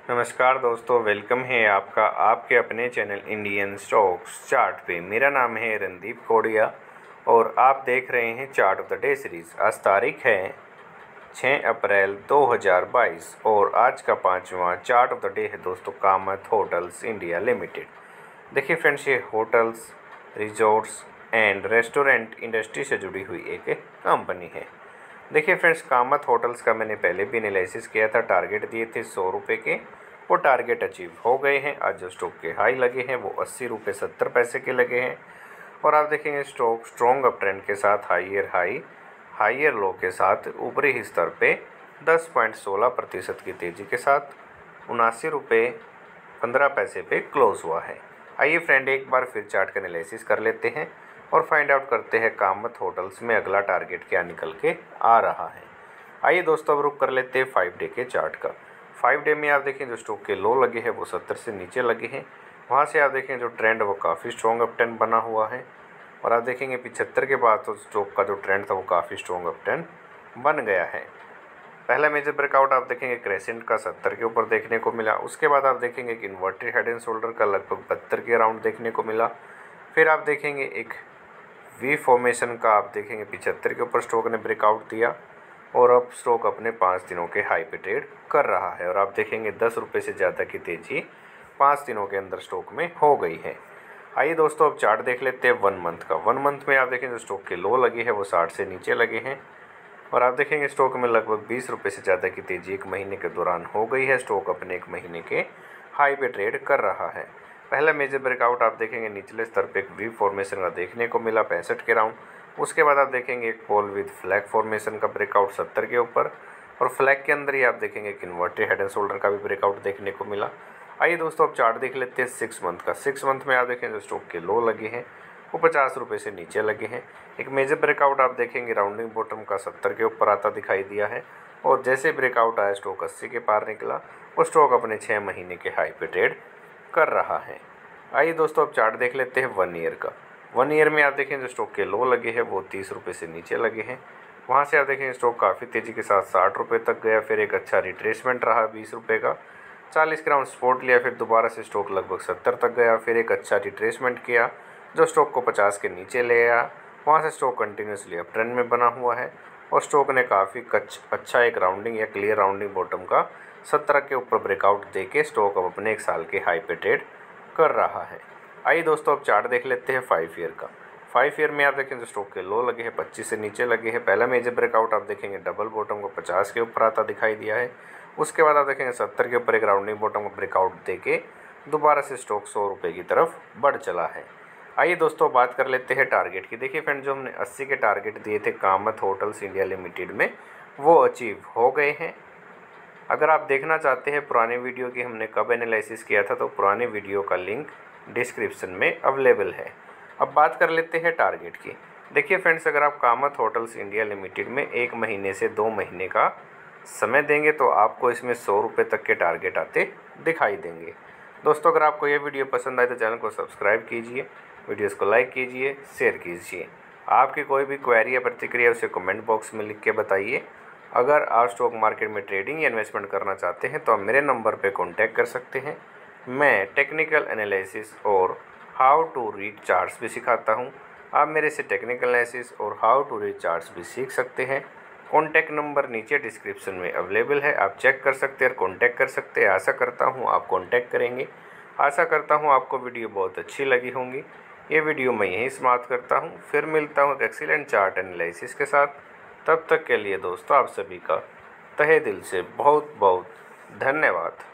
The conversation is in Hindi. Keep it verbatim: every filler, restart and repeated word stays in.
नमस्कार दोस्तों, वेलकम है आपका आपके अपने चैनल इंडियन स्टॉक्स चार्ट पे। मेरा नाम है रणदीप कोडिया और आप देख रहे हैं chart of the day series. आज तारीख है छः अप्रैल दो हज़ार बाईस और आज का पांचवा चार्ट ऑफ द डे है दोस्तों कामत होटल्स इंडिया लिमिटेड। देखिए फ्रेंड्स, ये hotels, resorts and restaurant industry से जुड़ी हुई एक कंपनी है। देखिए फ्रेंड्स, कामत होटल्स का मैंने पहले भी एनालिसिस किया था। टारगेट दिए थे सौ रुपये के, वो टारगेट अचीव हो गए हैं। आज जो स्टॉक के हाई लगे हैं वो अस्सी रुपये सत्तर पैसे के लगे हैं और आप देखेंगे स्टॉक स्ट्रॉन्ग अप ट्रेंड के साथ हाइयर हाई हाइयर लो के साथ ऊपरी ही स्तर पे दस पॉइंट सोलह प्रतिशत की तेज़ी के साथ उनासी रुपये पंद्रह पैसे पे क्लोज हुआ है। आइए फ्रेंड, एक बार फिर चार्ट का एनालिसिस कर लेते हैं और फाइंड आउट करते हैं कामत होटल्स में अगला टारगेट क्या निकल के आ रहा है। आइए दोस्तों, अब रुक कर लेते हैं फाइव डे के चार्ट का। फाइव डे में आप देखें जो स्टॉक के लो लगे हैं वो सत्तर से नीचे लगे हैं। वहाँ से आप देखें जो ट्रेंड वो काफ़ी स्ट्रॉन्ग अप ट्रेंड बना हुआ है और आप देखेंगे पिछहत्तर के बाद तो स्टॉक का जो ट्रेंड था वो काफ़ी स्ट्रॉन्ग अप ट्रेंड बन गया है। पहला मेजर ब्रेकआउट आप देखेंगे क्रेसेंट का सत्तर के ऊपर देखने को मिला। उसके बाद आप देखेंगे कि इन्वर्टेड हेड एंड शोल्डर का लगभग बहत्तर के अराउंड देखने को मिला। फिर आप देखेंगे एक वी फॉर्मेशन का आप देखेंगे पिछहत्तर के ऊपर स्टॉक ने ब्रेकआउट दिया और अब स्टॉक अपने पाँच दिनों के हाई पे ट्रेड कर रहा है और आप देखेंगे दस रुपये से ज़्यादा की तेज़ी पाँच दिनों के अंदर स्टॉक में हो गई है। आइए दोस्तों, अब चार्ट देख लेते हैं वन मंथ का। वन मंथ में आप देखें जो स्टॉक के लो लगे हैं वो साठ से नीचे लगे हैं और आप देखेंगे स्टॉक में लगभग बीस रुपये से ज़्यादा की तेज़ी एक महीने के दौरान हो गई है। स्टॉक अपने एक महीने के हाई पे ट्रेड कर रहा है। पहला मेजर ब्रेकआउट आप देखेंगे निचले स्तर पे एक वी फॉर्मेशन का देखने को मिला पैंसठ के राउंड। उसके बाद आप देखेंगे एक पोल विद फ्लैग फॉर्मेशन का ब्रेकआउट सत्तर के ऊपर और फ्लैग के अंदर ही आप देखेंगे कि इन्वर्टेड हेड एंड शोल्डर का भी ब्रेकआउट देखने को मिला। आइए दोस्तों, अब चार्ट देख लेते हैं सिक्स मंथ का। सिक्स मंथ में आप देखें जो स्टॉक के लो लगे हैं वो पचास रुपये से नीचे लगे हैं। एक मेजर ब्रेकआउट आप देखेंगे राउंडिंग बॉटम का सत्तर के ऊपर आता दिखाई दिया है और जैसे ब्रेकआउट आया स्टॉक अस्सी के पार निकला और स्टॉक अपने छः महीने के हाई पे ट्रेड कर रहा है। आइए दोस्तों, अब चार्ट देख लेते हैं वन ईयर का। वन ईयर में आप देखें जो स्टॉक के लो लगे हैं वो तीस रुपये से नीचे लगे हैं। वहाँ से आप देखें स्टॉक काफ़ी तेज़ी के साथ साठ रुपये तक गया, फिर एक अच्छा रिट्रेसमेंट रहा बीस रुपये का, चालीस के राउंड सपोर्ट लिया, फिर दोबारा से स्टॉक लगभग सत्तर तक गया, फिर एक अच्छा रिट्रेसमेंट किया जो स्टॉक को पचास के नीचे ले आया। वहाँ से स्टॉक कंटिन्यूसली अप ट्रेंड में बना हुआ है और स्टॉक ने काफ़ी कच अच्छा एक राउंडिंग या क्लियर राउंडिंग बॉटम का सत्रह के ऊपर ब्रेकआउट दे के स्टॉक अब अपने एक साल के हाई पे ट्रेड कर रहा है। आइए दोस्तों, अब चार्ट देख लेते हैं फाइव ईयर का। फाइव ईयर में आप देखें जो स्टॉक के लो लगे हैं पच्चीस से नीचे लगे हैं। पहला मेजर ब्रेकआउट आप देखेंगे डबल बॉटम को पचास के ऊपर आता दिखाई दिया है। उसके बाद आप देखेंगे सत्तर के ऊपर एक राउंडिंग बॉटम को ब्रेकआउट दे के दोबारा से स्टॉक सौ रुपये की तरफ बढ़ चला है। आइए दोस्तों, बात कर लेते हैं टारगेट की। देखिए फ्रेंड, जो हमने अस्सी के टारगेट दिए थे कामत होटल्स इंडिया लिमिटेड में वो अचीव हो गए हैं। अगर आप देखना चाहते हैं पुराने वीडियो की हमने कब एनालिसिस किया था तो पुराने वीडियो का लिंक डिस्क्रिप्शन में अवेलेबल है। अब बात कर लेते हैं टारगेट की। देखिए फ्रेंड्स, अगर आप कामत होटल्स इंडिया लिमिटेड में एक महीने से दो महीने का समय देंगे तो आपको इसमें सौ रुपये तक के टारगेट आते दिखाई देंगे। दोस्तों, अगर आपको ये वीडियो पसंद आए तो चैनल को सब्सक्राइब कीजिए, वीडियोज़ को लाइक कीजिए, शेयर कीजिए। आपकी कोई भी क्वेरी या प्रतिक्रिया उसे कमेंट बॉक्स में लिख के बताइए। अगर आप स्टॉक मार्केट में ट्रेडिंग या इन्वेस्टमेंट करना चाहते हैं तो आप मेरे नंबर पे कांटेक्ट कर सकते हैं। मैं टेक्निकल एनालिसिस और हाउ टू रीड चार्ट्स भी सिखाता हूं। आप मेरे से टेक्निकल एनालिसिस और हाउ टू रीड चार्ट्स भी सीख सकते हैं। कॉन्टैक्ट नंबर नीचे डिस्क्रिप्शन में अवेलेबल है, आप चेक कर सकते हैं और कॉन्टैक्ट कर सकते हैं। आशा करता हूँ आप कॉन्टैक्ट करेंगे। आशा करता हूँ आपको वीडियो बहुत अच्छी लगी होंगी। ये वीडियो मैं यहीं समाप्त करता हूँ, फिर मिलता हूँ एक एक्सीलेंट चार्ट एनालिसिस के साथ। तब तक के लिए दोस्तों आप सभी का तहे दिल से बहुत बहुत धन्यवाद।